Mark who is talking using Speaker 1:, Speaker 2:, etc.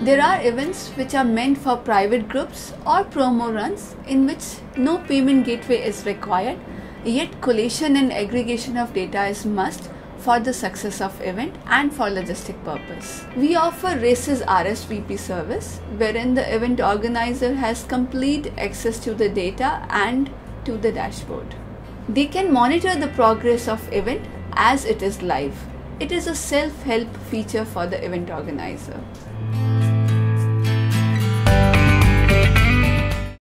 Speaker 1: There are events which are meant for private groups or promo runs in which no payment gateway is required, yet collation and aggregation of data is must for the success of event and for logistic purpose. We offer Races Rsvp service, wherein the event organizer has complete access to the data and to the dashboard. They can monitor the progress of event as it is live. It is a self-help feature for the event organizer.